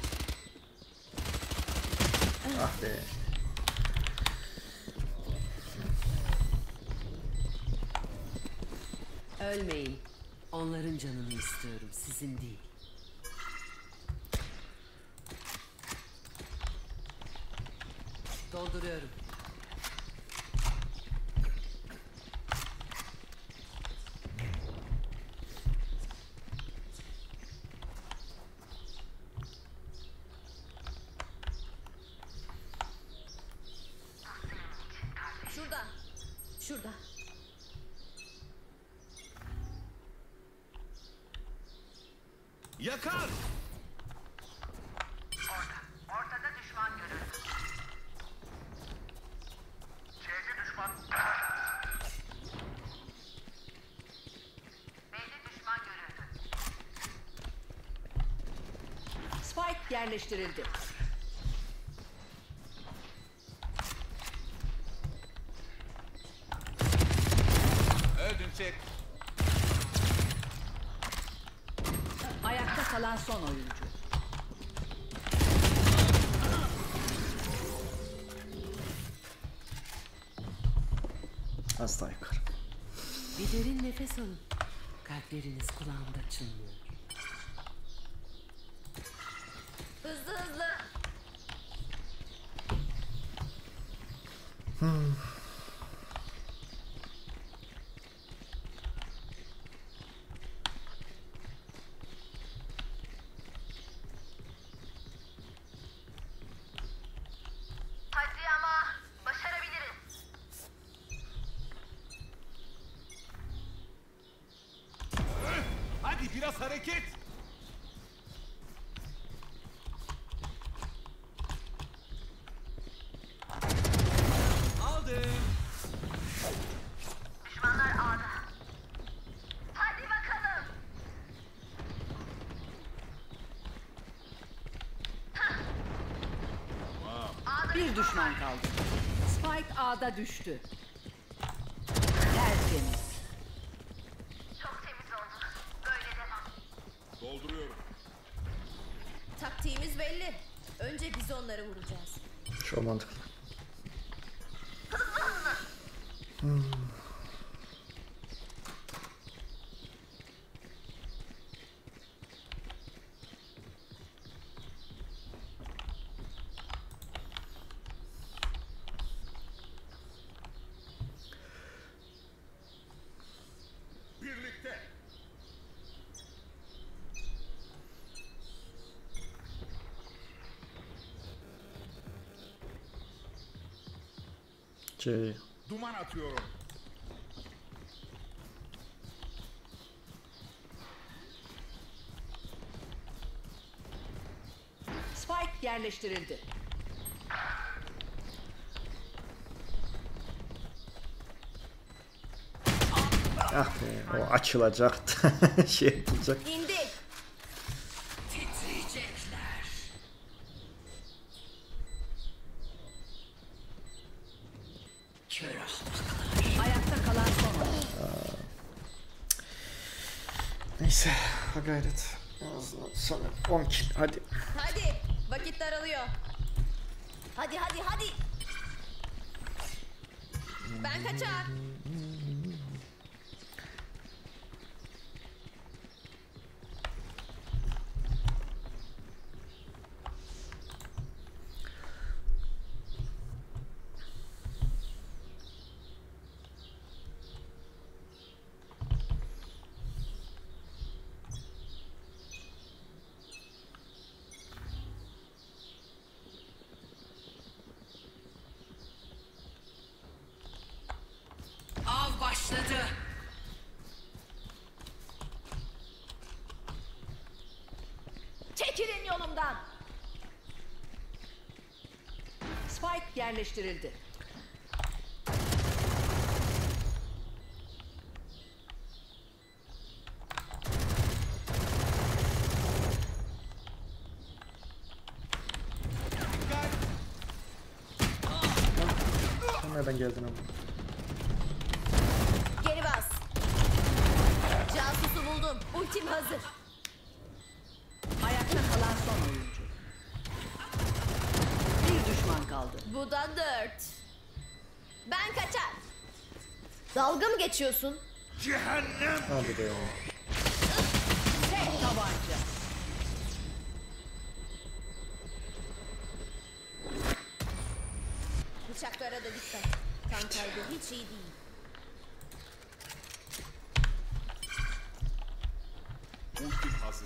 Ah be. Ölmeyin. Onların canını istiyorum, sizin değil. Dolduruyorum. Şurada. Şurada. Yakar! Orada. Ortada düşman görüldü. C'de düşman. B'de düşman görüldü. Spike yerleştirildi. Öldün çek. Ayakta kalan son oyuncu. Az daha yukarı. Bir derin nefes alın. Kalpleriniz kulağımda çınlıyor. Hızlı hızlı. Hmm. Hadi ama başarabiliriz. Hadi biraz hareket. Aldım. Düşmanlar A'da. Hadi bakalım. Bir düşman kaldı. Spike A'da düştü. Tertemiz. Çok temiz oldu. Böyle devam. Dolduruyorum. Taktiğimiz belli. Önce biz onları vuracağız. Çok mantıklı. Birlikte. C. Duman atıyorum. Spike yerleştirildi. Ah be, o açılacaktı. Şey yapılacak. İndi. Titriyecekler. Kör ahmaklar. Ayakta kalan son oyuncu. Neyse, ha gayret. En azından sonra on kill, hadi. Hadi. Vakit daralıyor. Hadi hadi hadi. Ben kaçar. Av başladı. Çekilin yolumdan. Spike yerleştirildi. Sen nereden geldin ama? Geri bas. Casusu buldum. Ultim hazır. Ayakta kalan son oyuncu. Bir düşman kaldı. Bu da dört. Ben kaçar. Dalga mı geçiyorsun? Hadi be. Tek tabanca. Bıçaklara da dikkat. Kan kaybı hiç iyi değil. Ultim hazır.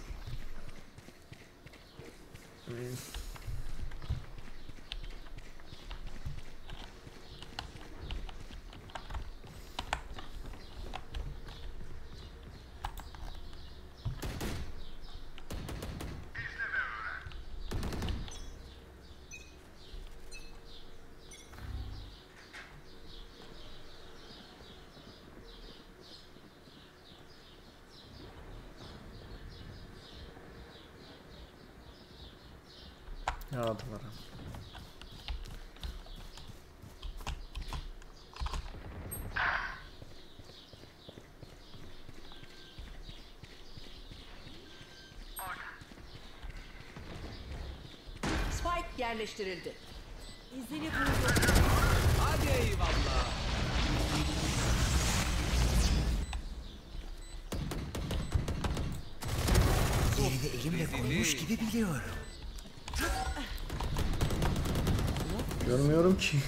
Yağdılar. Spike yerleştirildi. İzini buldu. Hadi eyvallah. Yerini elimle koymuş gibi biliyorum. Görmüyorum ki.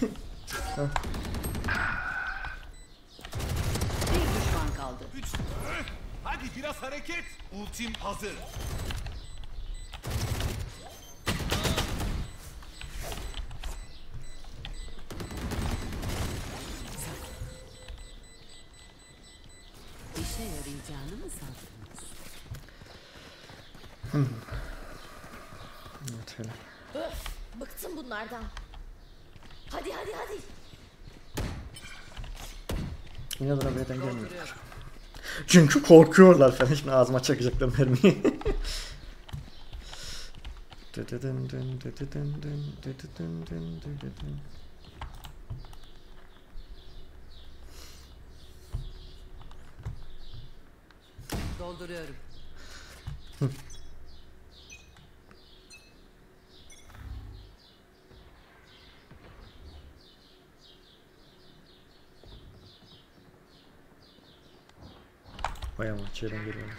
Bir düşman kaldı. Üç. Hadi biraz hareket. Ultim hazır. İşe yarayacağını mı sandınız? Evet, hele. Öf, bıktım bunlardan. Hadi hadi hadi. Yine de B'den gelmiyor. Çünkü korkuyorlar falan. Şimdi ağzıma çakacaklar mermiyi. Dolduruyorum. Bayağı içeriden geliyorlar.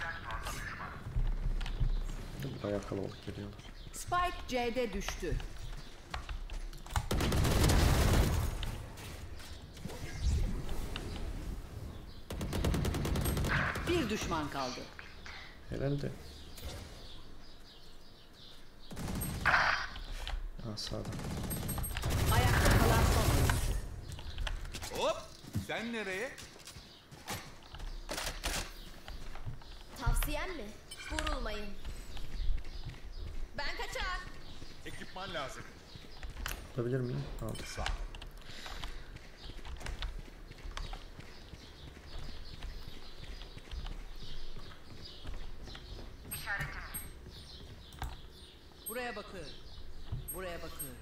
Bayağı kalabalık geliyorlar. Spike C'de düştü. Bir düşman kaldı. Herhalde. Ha, sağdan. Ayakta kalan son oyuncu. Hop. Sen nereye? Tavsiyem mi? Vurulmayın. Ben kaçar. Ekipman lazım. Alabilir miyim? Aldım. Sağ. Buraya bakıyorum. Buraya bakıyorum.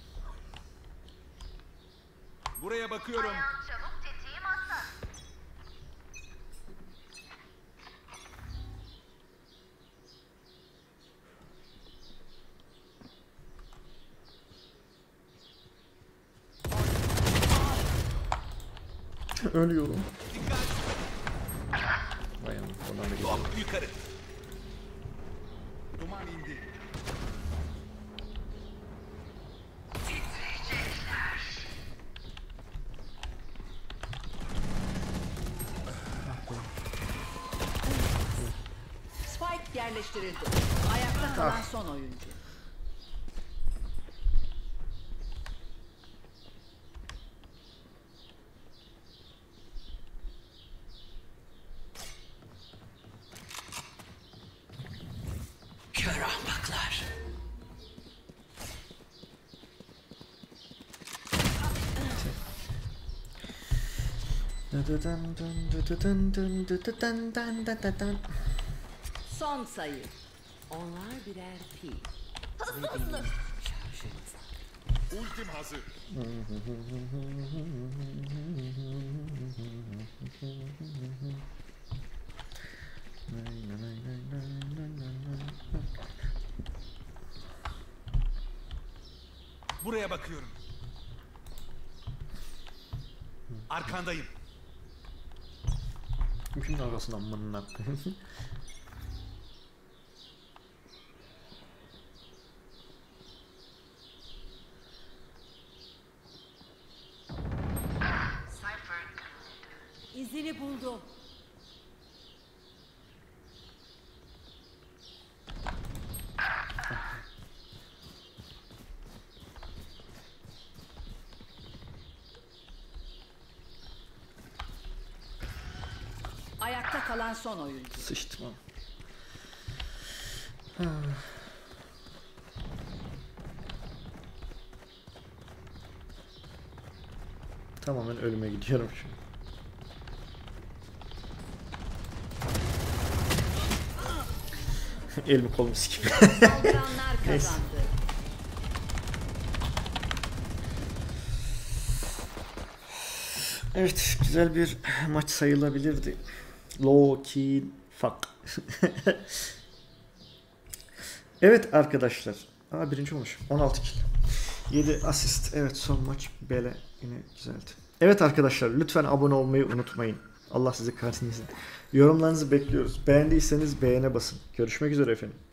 Buraya bakıyorum. Ayağım çabuk, tetiğim hassas. Ölüyorum. Dikkat. Bayağı oradan da geliyor. Hop yukarı. Duman indi. Spike yerleştirildi. Ayakta kalan son oyuncu. Kör ahmaklar. Son sayı. Onlar birer pil. Hızlı hızlı. Ultim hazır. Buraya bakıyorum. Arkandayım. Kimin arasından mınnak? İzini buldum. Ayakta kalan son oyuncu. Sıçtım ha. Tamamen ölüme gidiyorum şu an. Elimi kolumu sikip. Saldıranlar kazandı. Evet, güzel bir maç sayılabilirdi. Low key fuck. Evet arkadaşlar. Aa, birinci olmuş. on altı kill. yedi asist. Evet, son maç bele yine güzeldi. Evet arkadaşlar, lütfen abone olmayı unutmayın. Allah sizi kahretsin. Yorumlarınızı bekliyoruz. Beğendiyseniz beğene basın. Görüşmek üzere efendim.